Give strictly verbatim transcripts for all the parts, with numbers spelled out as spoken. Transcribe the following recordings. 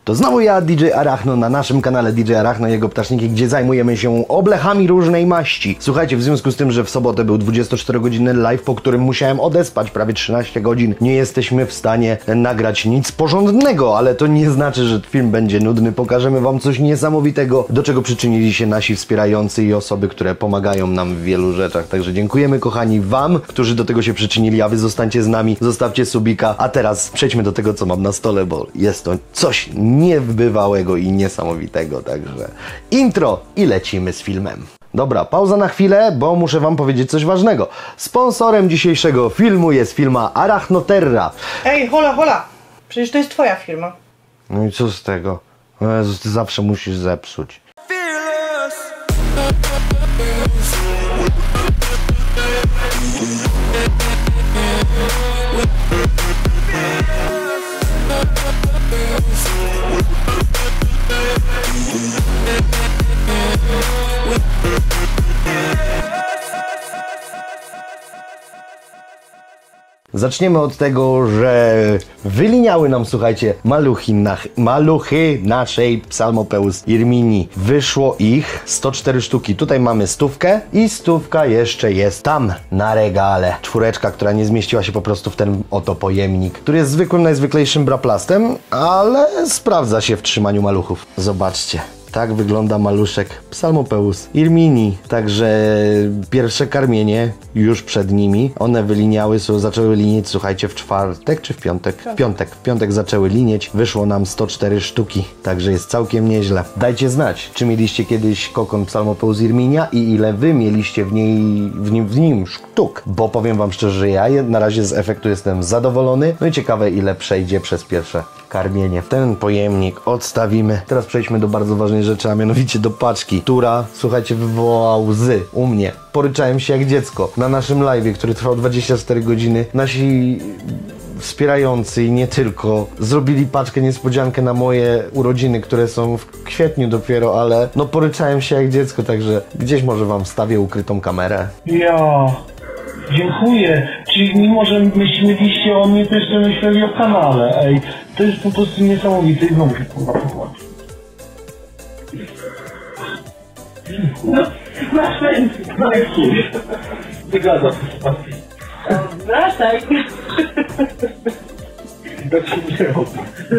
To znowu ja, D J Arachno, na naszym kanale D J Arachno i jego ptaszniki, gdzie zajmujemy się oblechami różnej maści. Słuchajcie, w związku z tym, że w sobotę był dwudziestoczterogodzinny live, po którym musiałem odespać prawie trzynaście godzin, nie jesteśmy w stanie nagrać nic porządnego, ale to nie znaczy, że film będzie nudny. Pokażemy wam coś niesamowitego, do czego przyczynili się nasi wspierający i osoby, które pomagają nam w wielu rzeczach. Także dziękujemy, kochani, wam, którzy do tego się przyczynili, a wy zostańcie z nami, zostawcie subika. A teraz przejdźmy do tego, co mam na stole, bo jest to coś niebywałego i niesamowitego. Także intro i lecimy z filmem. Dobra, pauza na chwilę, bo muszę wam powiedzieć coś ważnego. Sponsorem dzisiejszego filmu jest firma Arachnoterra. Ej, hola, hola! Przecież to jest twoja firma. No i co z tego? O Jezus, ty zawsze musisz zepsuć. Zaczniemy od tego, że wyliniały nam, słuchajcie, maluchy, na, maluchy naszej Psalmopeus Irminii. Wyszło ich sto cztery sztuki. Tutaj mamy stówkę i stówka jeszcze jest tam na regale. Czwóreczka, która nie zmieściła się po prostu w ten oto pojemnik, który jest zwykłym, najzwyklejszym braplastem, ale sprawdza się w trzymaniu maluchów. Zobaczcie. Tak wygląda maluszek Psalmopeus Irminii. Także pierwsze karmienie już przed nimi. One wyliniały, zaczęły linieć, słuchajcie, w czwartek czy w piątek? W piątek. W piątek zaczęły linieć. Wyszło nam sto cztery sztuki. Także jest całkiem nieźle. Dajcie znać, czy mieliście kiedyś kokon Psalmopeus Irminia i ile wy mieliście w niej, w nim, w nim sztuk. Bo powiem wam szczerze, że ja na razie z efektu jestem zadowolony. No i ciekawe, ile przejdzie przez pierwsze karmienie. Ten pojemnik odstawimy. Teraz przejdźmy do bardzo ważnej rzeczy, a mianowicie do paczki, która, słuchajcie, wywołała łzy u mnie. Poryczałem się jak dziecko. Na naszym live'ie, który trwał dwadzieścia cztery godziny, nasi wspierający i nie tylko zrobili paczkę niespodziankę na moje urodziny, które są w kwietniu dopiero, ale no poryczałem się jak dziecko, także gdzieś może wam wstawię ukrytą kamerę. Ja, dziękuję. Czyli mimo, że myśleliście o mnie, to jeszcze myśleli o kanale, ej. To jest po prostu niesamowite i znowu się kurwa popłaczę. No, masz ręce. No jak słuchaj. Wygląda to sytuacji. Wracaj. Tak się nie robi.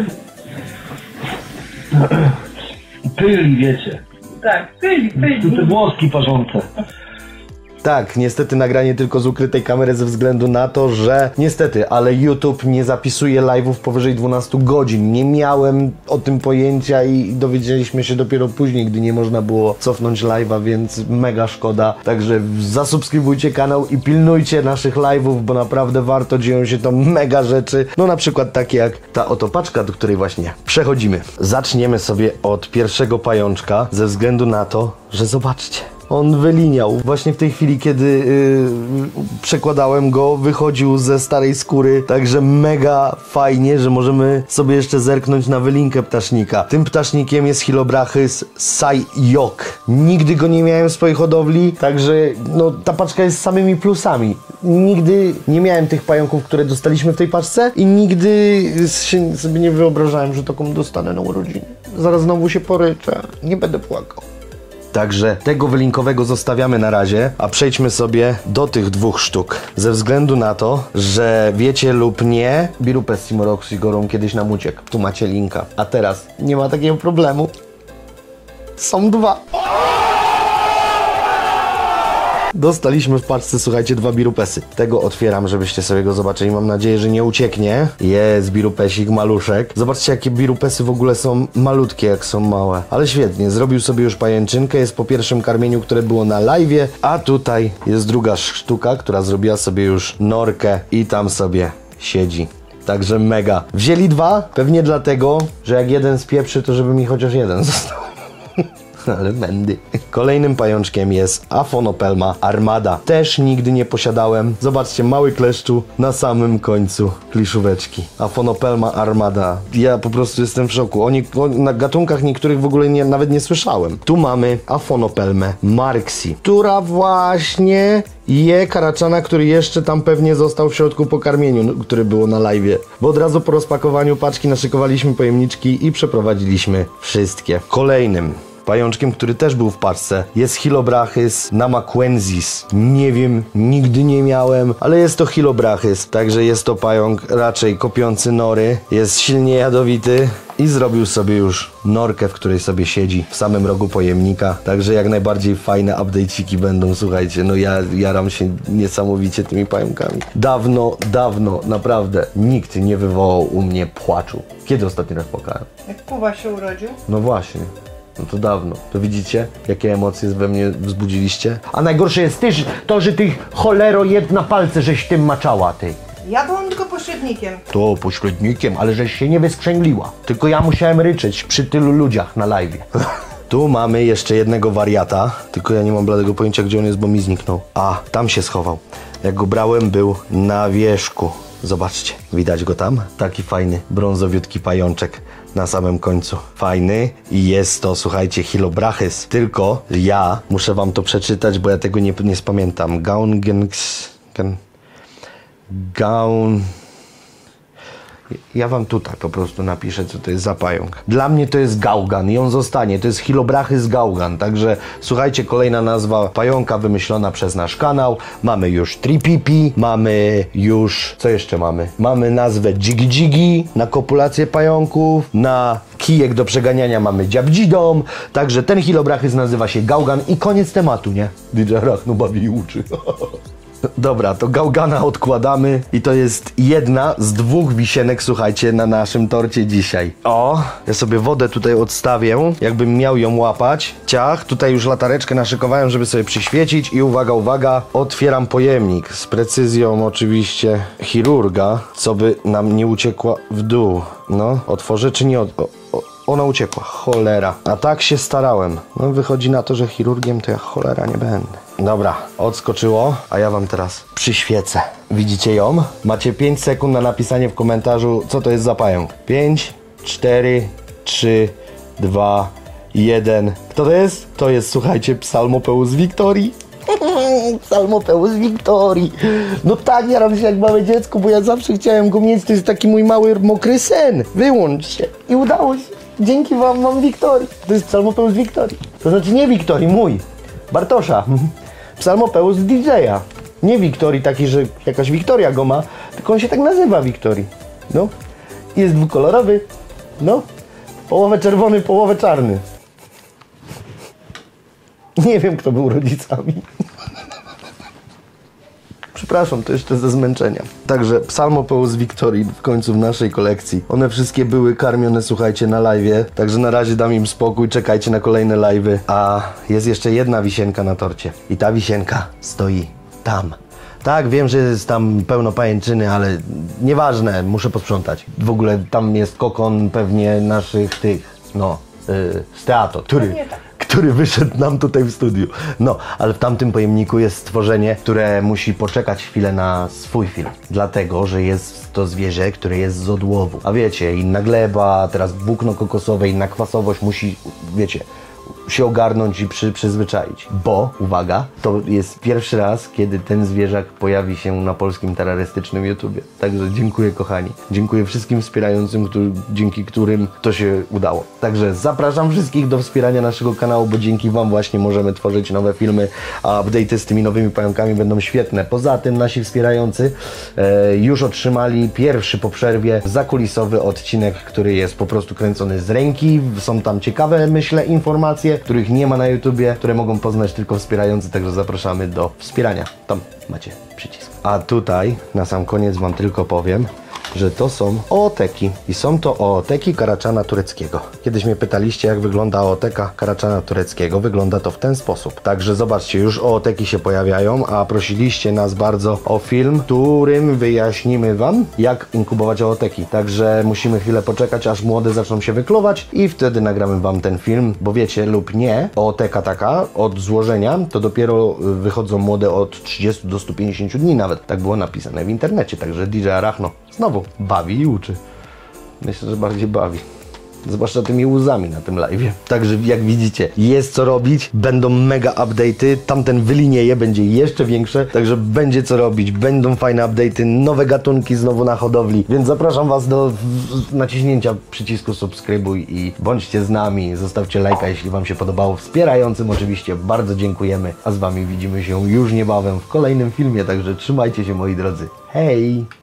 Pyli, wiecie. Tak, pyli, pyli. Tu te włoski parzące. Tak, niestety nagranie tylko z ukrytej kamery ze względu na to, że niestety, ale YouTube nie zapisuje live'ów powyżej dwunastu godzin. Nie miałem o tym pojęcia i dowiedzieliśmy się dopiero później, gdy nie można było cofnąć live'a, więc mega szkoda. Także zasubskrybujcie kanał i pilnujcie naszych live'ów, bo naprawdę warto, dzieją się tam mega rzeczy. No na przykład takie jak ta oto paczka, do której właśnie przechodzimy. Zaczniemy sobie od pierwszego pajączka ze względu na to, że zobaczcie. On wyliniał. Właśnie w tej chwili, kiedy yy, przekładałem go, wychodził ze starej skóry. Także mega fajnie, że możemy sobie jeszcze zerknąć na wylinkę ptasznika. Tym ptasznikiem jest Hylobrachys Sayok. Nigdy go nie miałem w swojej hodowli, także no, ta paczka jest z samymi plusami. Nigdy nie miałem tych pająków, które dostaliśmy w tej paczce i nigdy się, sobie nie wyobrażałem, że taką dostanę na urodziny. Zaraz znowu się poryczę. Nie będę płakał. Także tego wylinkowego zostawiamy na razie, a przejdźmy sobie do tych dwóch sztuk. Ze względu na to, że wiecie lub nie, Birupes Simoroxigorą kiedyś nam uciekł. Tu macie linka. A teraz nie ma takiego problemu. Są dwa. Dostaliśmy w paczce, słuchajcie, dwa birupesy. Tego otwieram, żebyście sobie go zobaczyli. Mam nadzieję, że nie ucieknie. Jest birupesik, maluszek. Zobaczcie, jakie birupesy w ogóle są malutkie, jak są małe. Ale świetnie, zrobił sobie już pajęczynkę. Jest po pierwszym karmieniu, które było na live'ie. A tutaj jest druga sztuka, która zrobiła sobie już norkę i tam sobie siedzi. Także mega. Wzięli dwa, pewnie dlatego, że jak jeden spieprzy, to żeby mi chociaż jeden został. Ale mędy. Kolejnym pajączkiem jest Aphonopelma armada. Też nigdy nie posiadałem. Zobaczcie, mały kleszczu na samym końcu kliszóweczki. Aphonopelma armada. Ja po prostu jestem w szoku. Oni, o, na gatunkach niektórych w ogóle nie, nawet nie słyszałem. Tu mamy Aphonopelmę marxi, która właśnie je karaczana, który jeszcze tam pewnie został w środku po karmieniu, który było na live'ie. Bo od razu po rozpakowaniu paczki naszykowaliśmy pojemniczki i przeprowadziliśmy wszystkie. Kolejnym pajączkiem, który też był w paczce, jest Hylobrachys namaquensis. Nie wiem, nigdy nie miałem, ale jest to Hylobrachys. Także jest to pająk raczej kopiący nory. Jest silnie jadowity i zrobił sobie już norkę, w której sobie siedzi w samym rogu pojemnika. Także jak najbardziej fajne update'iki będą, słuchajcie. No ja jaram się niesamowicie tymi pająkami. Dawno, dawno, naprawdę nikt nie wywołał u mnie płaczu. Kiedy ostatni raz płakałem? Jak Kuba się urodził? No właśnie. No to dawno. To widzicie, jakie emocje we mnie wzbudziliście? A najgorsze jest też to, że ty cholero jedna palce żeś tym maczała, ty. Ja byłam tylko pośrednikiem. To pośrednikiem, ale żeś się nie wyskrzęgliła. Tylko ja musiałem ryczeć przy tylu ludziach na live'ie. Tu mamy jeszcze jednego wariata, tylko ja nie mam bladego pojęcia, gdzie on jest, bo mi zniknął. A, tam się schował. Jak go brałem, był na wierzchu. Zobaczcie, widać go tam? Taki fajny, brązowiutki pajączek na samym końcu. Fajny i jest to, słuchajcie, Hylobrachys. Tylko ja muszę wam to przeczytać, bo ja tego nie, nie spamiętam. Gaungenx... Gaun... Ja wam tutaj po prostu napiszę, co to jest za pająk. Dla mnie to jest gaugan i on zostanie. To jest Hylobrachys gaugan. Także słuchajcie, kolejna nazwa pająka wymyślona przez nasz kanał. Mamy już tripipi, mamy już... Co jeszcze mamy? Mamy nazwę Jiggy Jiggy na kopulację pająków, na kijek do przeganiania mamy dziabdzidom. Także ten Hylobrachys nazywa się gaugan i koniec tematu, nie? D J Arachno bawi i uczy. Dobra, to gałgana odkładamy i to jest jedna z dwóch wisienek, słuchajcie, na naszym torcie dzisiaj. O, ja sobie wodę tutaj odstawię, jakbym miał ją łapać. Ciach, tutaj już latareczkę naszykowałem, żeby sobie przyświecić i uwaga, uwaga, otwieram pojemnik z precyzją oczywiście chirurga, co by nam nie uciekła w dół. No, otworzę czy nie? Od... O, o, ona uciekła, cholera. A tak się starałem. No wychodzi na to, że chirurgiem to ja cholera nie będę. Dobra, odskoczyło, a ja wam teraz przyświecę. Widzicie ją? Macie pięć sekund na napisanie w komentarzu, co to jest za pająk. pięć, cztery, trzy, dwa, jeden. Kto to jest? To jest, słuchajcie, Psalmopeus victorii. Psalmopeus victorii. No tak, jaram się jak małe dziecko, bo ja zawsze chciałem go mieć. To jest taki mój mały, mokry sen. Wyłącz się. I udało się. Dzięki wam mam Wiktorii. To jest Psalmopeus victorii. To znaczy nie Wiktorii, mój. Bartosza. Psalmopeus D J-a. Nie Wiktorii taki, że jakaś Wiktoria go ma, tylko on się tak nazywa Wiktorii. No. Jest dwukolorowy. No. Połowę czerwony, połowę czarny. Nie wiem, kto był rodzicami. Przepraszam, to jeszcze ze zmęczenia. Także Psalmopeus victorii w końcu w naszej kolekcji. One wszystkie były karmione, słuchajcie, na live'ie. Także na razie dam im spokój, czekajcie na kolejne live'y. A jest jeszcze jedna wisienka na torcie. I ta wisienka stoi tam. Tak, wiem, że jest tam pełno pajęczyny, ale nieważne, muszę posprzątać. W ogóle tam jest kokon pewnie naszych tych, no, yy, z teatru, który... który wyszedł nam tutaj w studiu. No, ale w tamtym pojemniku jest stworzenie, które musi poczekać chwilę na swój film. Dlatego, że jest to zwierzę, które jest z odłowu. A wiecie, inna gleba, teraz włókno kokosowe, inna kwasowość musi, wiecie, się ogarnąć i przy, przyzwyczaić. Bo, uwaga, to jest pierwszy raz, kiedy ten zwierzak pojawi się na polskim terrorystycznym YouTubie. Także dziękuję, kochani. Dziękuję wszystkim wspierającym, który, dzięki którym to się udało. Także zapraszam wszystkich do wspierania naszego kanału, bo dzięki wam właśnie możemy tworzyć nowe filmy, a update'y z tymi nowymi pająkami będą świetne. Poza tym nasi wspierający e, już otrzymali pierwszy po przerwie zakulisowy odcinek, który jest po prostu kręcony z ręki. Są tam ciekawe, myślę, informacje, których nie ma na YouTubie, które mogą poznać tylko wspierający, także zapraszamy do wspierania. Tam macie przycisk. A tutaj na sam koniec wam tylko powiem, że to są ooteki. I są to ooteki karaczana tureckiego. Kiedyś mnie pytaliście, jak wygląda ooteka karaczana tureckiego. Wygląda to w ten sposób. Także zobaczcie, już ooteki się pojawiają, a prosiliście nas bardzo o film, w którym wyjaśnimy wam, jak inkubować ooteki. Także musimy chwilę poczekać, aż młode zaczną się wykluwać i wtedy nagramy wam ten film, bo wiecie lub nie, ooteka taka od złożenia to dopiero wychodzą młode od trzydziestu do stu pięćdziesięciu dni nawet. Tak było napisane w internecie, także D J Arachno znowu bawi i uczy. Myślę, że bardziej bawi. Zwłaszcza tymi łzami na tym live'ie. Także jak widzicie, jest co robić, będą mega update'y, tamten wylinieje, będzie jeszcze większe, także będzie co robić, będą fajne update'y, nowe gatunki znowu na hodowli, więc zapraszam was do naciśnięcia przycisku subskrybuj i bądźcie z nami, zostawcie lajka, jeśli wam się podobało, wspierającym oczywiście, bardzo dziękujemy, a z wami widzimy się już niebawem w kolejnym filmie, także trzymajcie się moi drodzy, hej!